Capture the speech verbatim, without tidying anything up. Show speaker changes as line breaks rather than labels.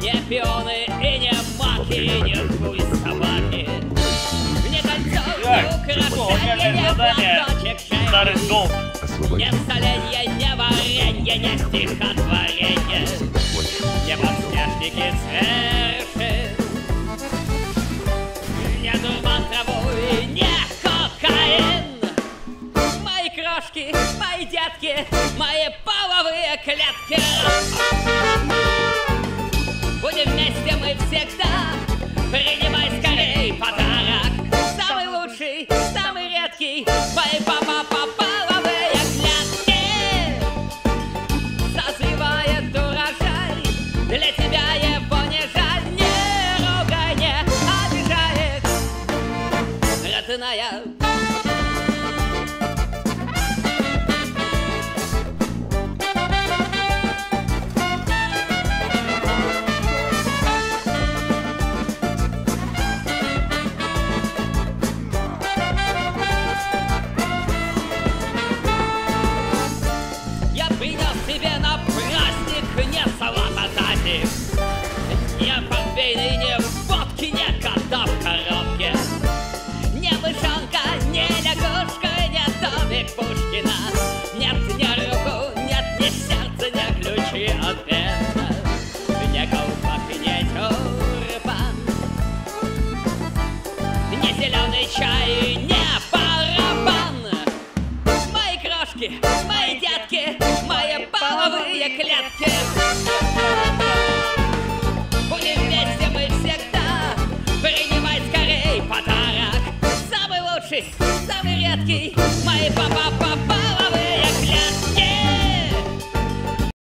Не пионы и не маки, не твои собаки. Не кольцо, не украшенье, не платочек шеи. Не соленье, не варенье, не стихотворенье. Не подснежники сверши. Не дурман травой, не кокаин. Мои крошки, мои детки, мои половые клетки. Будем вместе мы всегда. Принимай скорей подарок. Самый лучший, самый редкий. Мои папа-половые клетки. Созревает урожай. Для тебя его не жаль. Не ругай, не обижает родная. Тебе на праздник не салат, а тазик, не портвейн, не водки, не кота в коробке, не мышонка, не лягушка, не домик Пушкина. Нет ни руку, нет ни сердца, ни ключи от беда, не колпак, не тюрбан, не зеленый чай, не барабан. Мои крошки, мои детки, мои половые клетки. Будем вместе мы всегда. Принимай скорей подарок. Самый лучший, самый редкий. Мои папа-половые клетки.